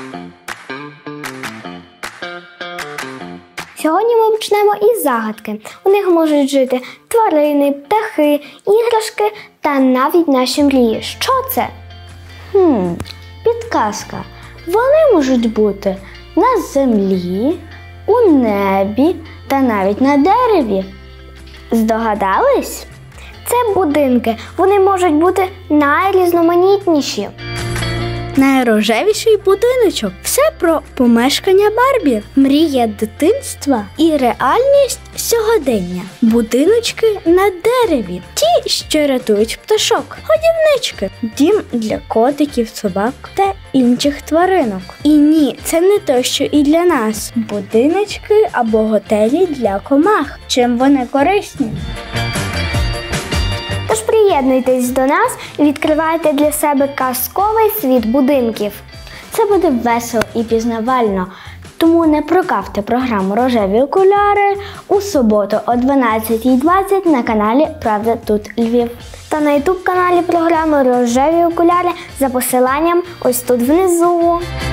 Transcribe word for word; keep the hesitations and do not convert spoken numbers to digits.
Сьогодні ми почнемо із загадки. У них можуть жити тварини, птахи, іграшки та навіть наші мрії. Що це? Хм, підказка. Вони можуть бути на землі, у небі та навіть на дереві. Здогадались? Це будинки. Вони можуть бути найрізноманітніші. Найрожевіший будиночок – все про помешкання Барбі, мрія дитинства і реальність сьогодення. Будиночки на дереві – ті, що рятують пташок, годівнички, дім для котиків, собак та інших тваринок. І ні, це не то, що і для нас. Будиночки або готелі для комах. Чим вони корисні? Тож приєднуйтесь до нас і відкривайте для себе казковий світ будинків. Це буде весело і пізнавально, тому не прогавте програму «Рожеві окуляри» у суботу о дванадцятій двадцять на каналі «Правда тут Львів». Та на ютуб каналі програми «Рожеві окуляри» за посиланням ось тут внизу.